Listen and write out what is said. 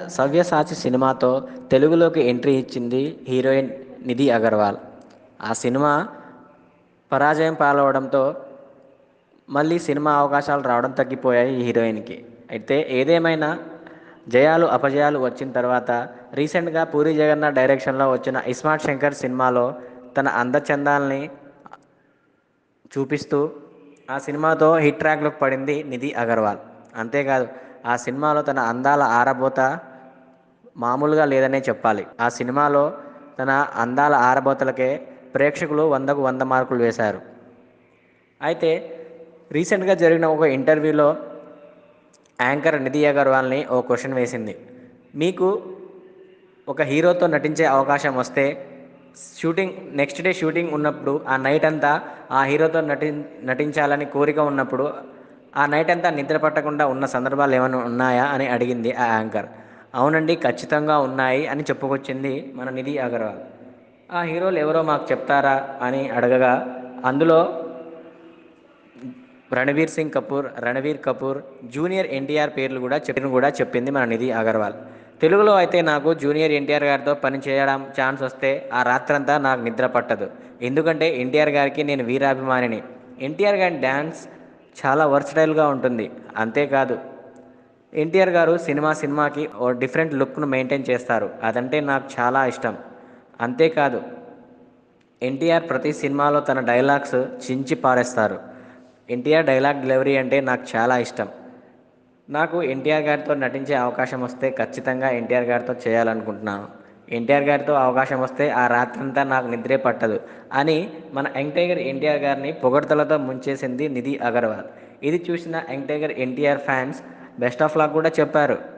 సవ్యసాచి సినిమాతో తెలుగులోకి ఎంట్రీ ఇచ్చింది హీరోయిన్ నిధి అగర్వాల్. ఆ సినిమా పరాజయం పాలవడంతో మళ్ళీ సినిమా అవకాశాలు రావడం తగ్గిపోయాయి ఈ హీరోయిన్‌కి. అయితే ఏదేమైనా జయాలు, అపజయాలు వచ్చిన తర్వాత రీసెంట్‌గా పూరి జగన్నాథ్ డైరెక్షన్‌లో వచ్చిన 'ఇస్మార్ట్ శంకర్' సినిమాలో తన అందచందాల్ని చూపిస్తూ ఆ సినిమాతో హిట్ ట్రాక్‌లోకి పడింది నిధి అగర్వాల్. అంతేకాదు ఆ సినిమాలో తన అందాల ఆరబోత మామూలుగా లేదనే చెప్పాలి. ఆ సినిమాలో తన అందాల ఆరబోతలకే ప్రేక్షకులు 100కు 100 మార్కులు వేశారు. అయితే రీసెంట్‌గా జరిగిన ఒక ఇంటర్వ్యూలో యాంకర్ నిధి అగర్వాల్‌ని ఓ క్వెషన్ వేసింది. మీకు ఒక హీరోతో నటించే అవకాశం వస్తే నెక్స్ట్ డే షూటింగ్ ఉన్నప్పుడు ఆ నైట్ అంతా ఆ హీరోతో నటించాలని కోరిక ఉన్నప్పుడు ఆ నైట్ అంతా నిద్ర పట్టకుండా ఉన్న సందర్భాలు ఏమైనా ఉన్నాయా అని అడిగింది ఆ యాంకర్. అవునండి, ఖచ్చితంగా ఉన్నాయి అని చెప్పుకొచ్చింది మన నిధి అగర్వాల్. ఆ హీరోలు ఎవరో మాకు చెప్తారా అని అడగగా అందులో రణవీర్ కపూర్, జూనియర్ ఎన్టీఆర్ పేర్లు కూడా చెప్పింది మన నిధి అగర్వాల్. తెలుగులో అయితే నాకు జూనియర్ ఎన్టీఆర్ గారితో పని చేయడం ఛాన్స్ వస్తే ఆ రాత్రంతా నాకు నిద్ర పట్టదు. ఎందుకంటే ఎన్టీఆర్ గారికి నేను వీరాభిమానిని. ఎన్టీఆర్ గారి డ్యాన్స్ చాలా వర్సటైల్గా ఉంటుంది. అంతేకాదు ఎన్టీఆర్ గారు సినిమాకి ఓ డిఫరెంట్ లుక్ను మెయింటైన్ చేస్తారు. అదంటే నాకు చాలా ఇష్టం. అంతేకాదు ఎన్టీఆర్ ప్రతి సినిమాలో తన డైలాగ్స్ చించి పారేస్తారు. ఎన్టీఆర్ డైలాగ్ డెలివరీ అంటే నాకు చాలా ఇష్టం. నాకు ఎన్టీఆర్ గారితో నటించే అవకాశం వస్తే ఖచ్చితంగా ఎన్టీఆర్ గారితో చేయాలనుకుంటున్నాను. ఎన్టీఆర్ గారితో అవకాశం వస్తే ఆ రాత్రంతా నాకు నిద్రే పట్టదు అని మన యంగ్ టైగర్ ఎన్టీఆర్ గారిని పొగడ్తలతో ముంచేసింది నిధి అగర్వాల్. ఇది చూసిన young tiger NTR fans best of luck కూడా చెప్పారు.